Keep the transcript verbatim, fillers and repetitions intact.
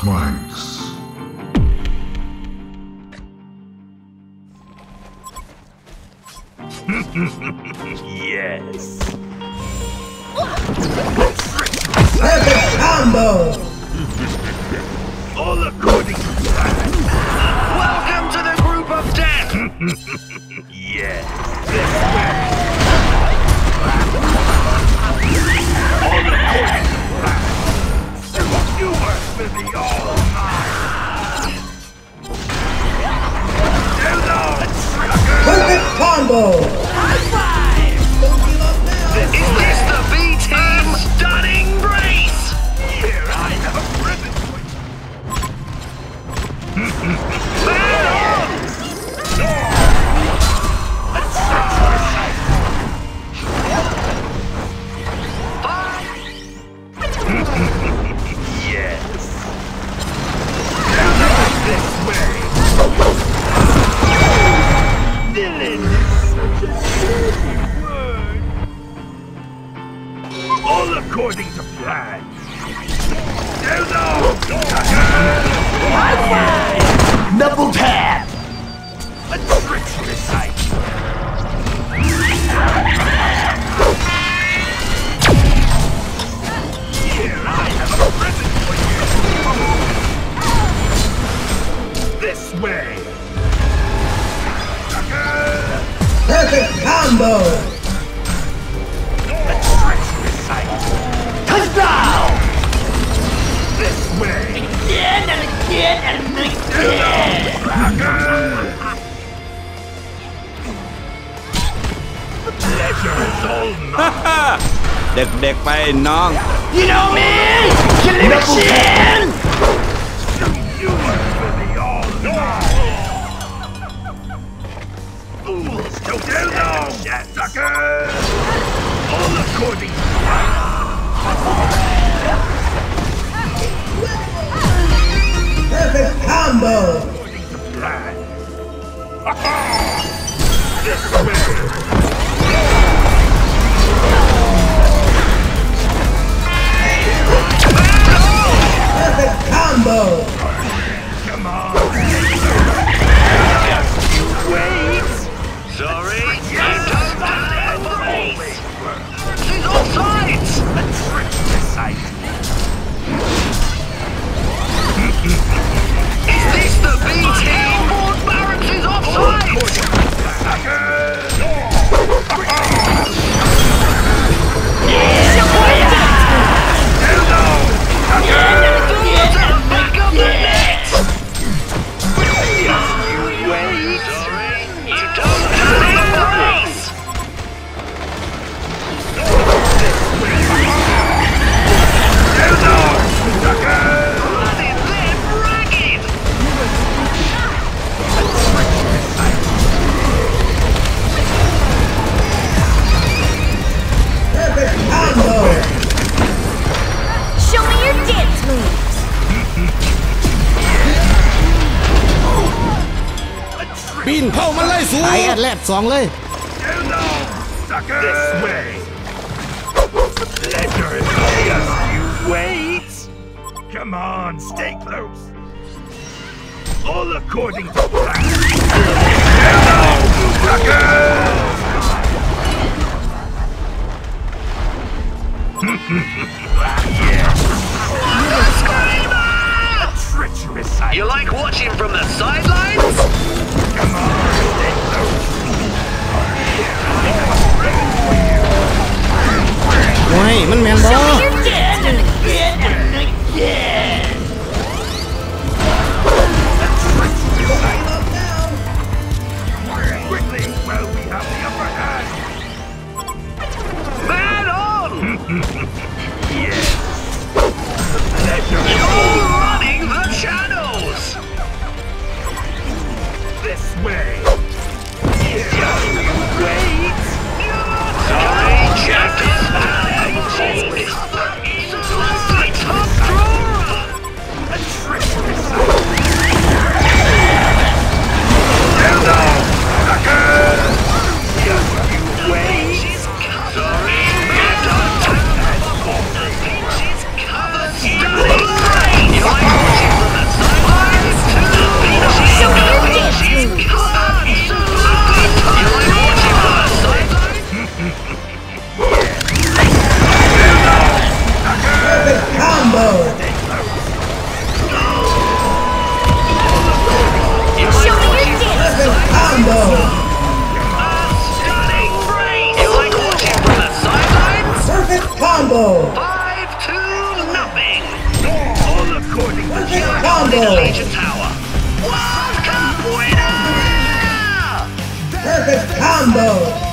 planks. Yes. Perfect combo! All according to plan. Welcome to the group of death! Yes. This way. All according to plan. You work for the all mine. Perfect combo! Is this the B team? Stunning brace! Here I have a present for you. Man on! Yes. This way. Villain is such a dirty word. All according to plan. Dildo! Double tap! A treacherous sight. Here I have a present for you. This way. Perfect combo! A treacherous sight. Touchdown! This way. Again and again and again. The pleasure is all mine. เด็กๆไปน้อง You know me! Killing machine! You are for the all fools! Don't tell them, sucker! All according to plan. Perfect combo! According to plan. This way. Perfect combo! Come on! You wait! Sorry, you don't have the race! She's on sides! A treacherous sight! Is this the B team? Ford Barracks is offside! Show me your dance moves. ปีนเข้ามาไล่สูไอ้แอดแลดสองเลย This way. The pleasure is just you wait. Come on, stay close. All according to plan. Hello, suckers! Yes. A treacherous sight. You like watching from the sidelines? Come on, stay close. โอ้ยมันแมนบอ Show me your dance moves. Quickly, while we have the upper hand. Man on! Yes. The pleasure. You're running the channels. This way. Just you wait. Sorry, Jack. combo. Five to nothing. All according to Perfect combo. Legion Tower. World Cup winner! Perfect combo.